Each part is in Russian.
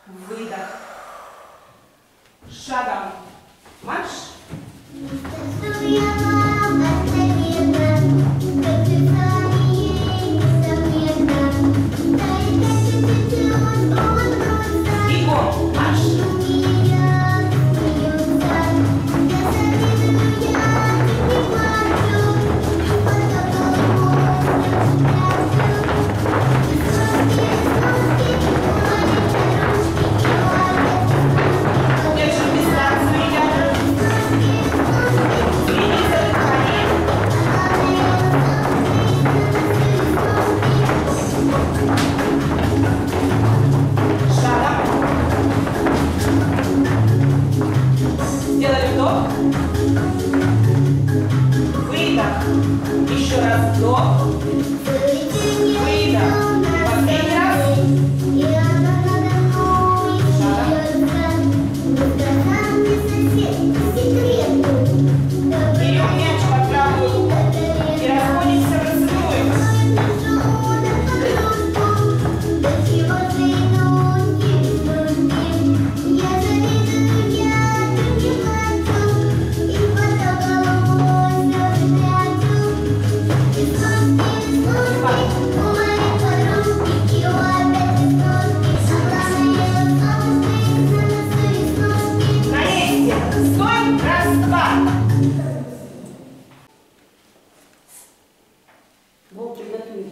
Выдох. Шагом. Марш. Бегом. Марш. Еще раз вдох. Выдох. Последний раз. Берем мяч под правую руку и расходимся в рассыпную. Волки готовились.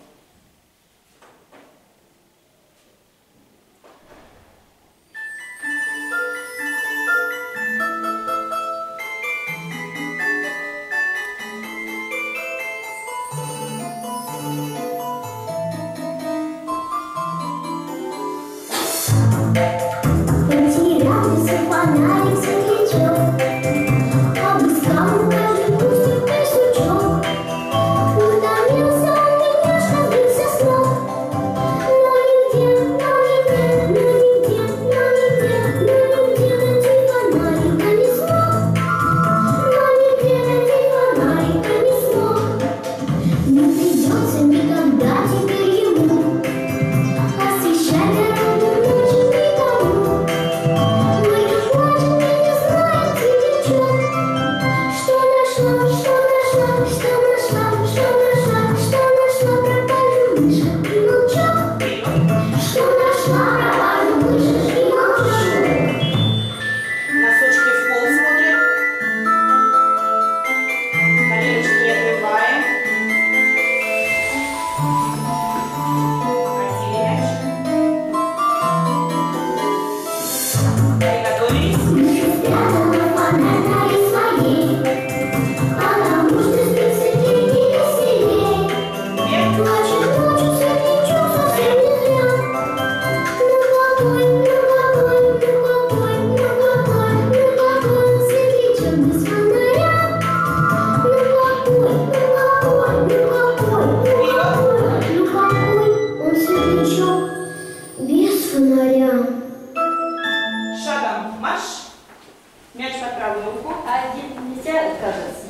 Потерялся фонарик, светлячок, обыскал каждый кустик и сучок. Утомился он немножко, сбился с ног, но нигде найти фонарика не смог. Не придется никогда теперь ему освещать дорогу ночью никому. Горько плачет и не знает светлячок, что нашла пропажу мышек и молчок. Что нашла пропажу мышек и молчок. Носочки в пол смотрят. Коленочки не отрываем. Хотели мяч. Приготовились. Спрятала фонарь на своей, она мужно спится день и веселей. Вверх. Плачет ночью светлячок совсем не зря. Светлячок без фонаря. Он светлячок без фонаря. Шагом. Марш. Мяч под правую руку. А нельзя отказаться.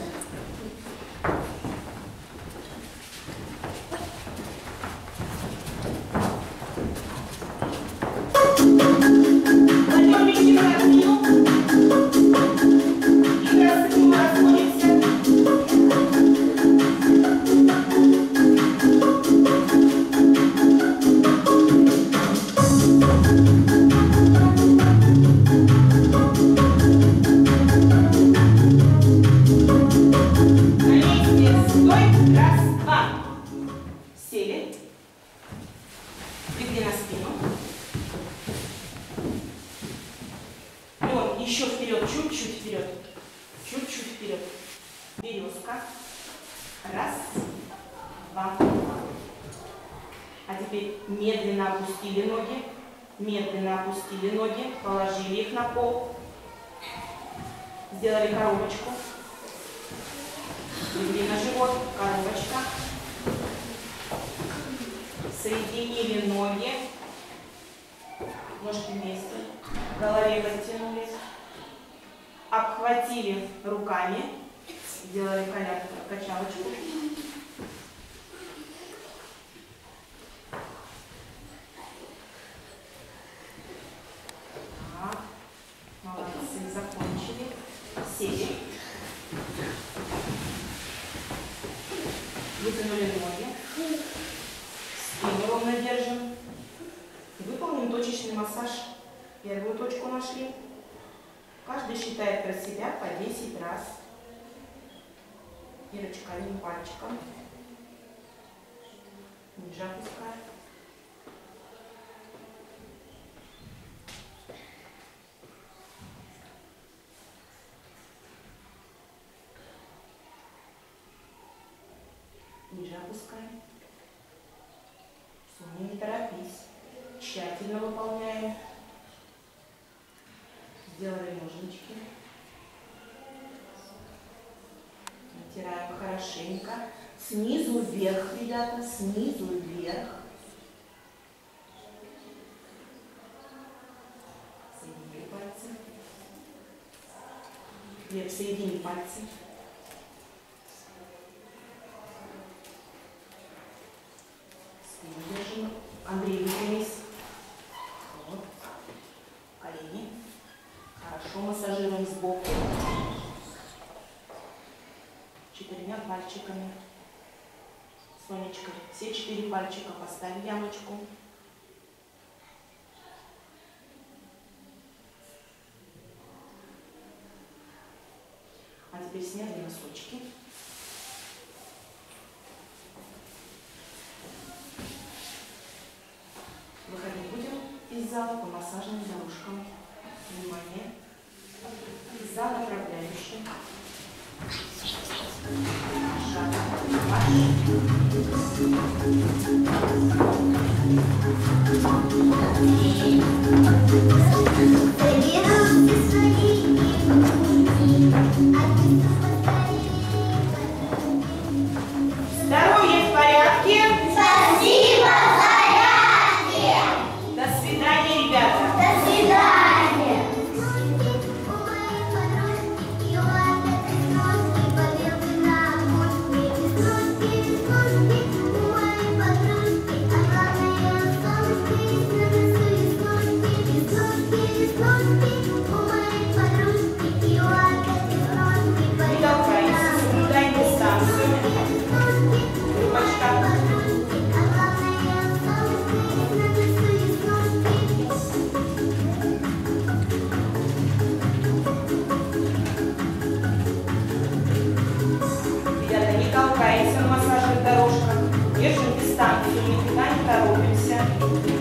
Кладем мячик на спину. И рассыпную расходимся. На месте. Стой. Раз, два. Сели. Легли на спину. Лен, еще вперед, чуть-чуть вперед. Чуть-чуть вперед. Березка. Раз, два. А теперь медленно опустили ноги. Медленно опустили ноги. Положили их на пол. Сделали коробочку. Легли на живот. Коробочка. Соединили ноги. Ножки вместе. К голове подтянулись. Обхватили руками. Сделали качалочку. Сели. Вытянули ноги. Спину ровно держим. Выполним точечный массаж. Первую точку нашли. Каждый считает про себя по 10 раз. Ирочка одним пальчиком. Ниже опускаем. Ниже опускаем. Соня, не торопись. Тщательно выполняем. Сделали ножнички. Натираем хорошенько. Снизу вверх, ребята, снизу вверх. Соединили пальцы. Вверх соедини пальцы. Спину держим. Андрей, выпрямись. Вот. Колени. Хорошо массажируем сбоку. 4 пальчиками. Сонечка, все 4 пальчика поставь ямочку. А теперь сняли носочки. Выходить будем из зала по массажным дорожкам. Внимание. За направляющим. Шаг. Здоровье в порядке? Спасибо, зарядки! До свидания, ребята! До свидания! Не толкайся, соблюдай дистанцию. Рыбочка. Ребята, не толкаемся на массажных дорожках. Держим дистанцию, никуда не торопимся.